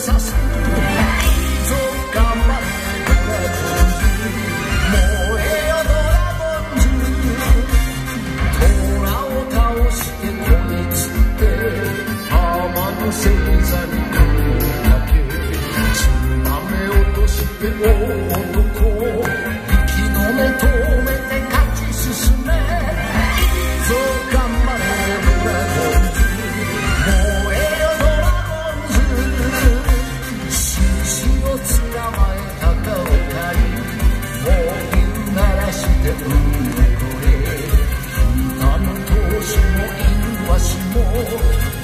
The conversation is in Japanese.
さす。いいぞ頑張れドラゴンズ、燃えよドラゴンズ。虎を倒してこいつって浜の星座に声かけ、つまめ落として大男、息の根止めて勝ち進め。いいぞ頑張れドラゴンズ、燃えよドラゴンズ。獅子を捕まえたかおたり、猛牛鳴らして海へ越え、北の闘志もイヌワシも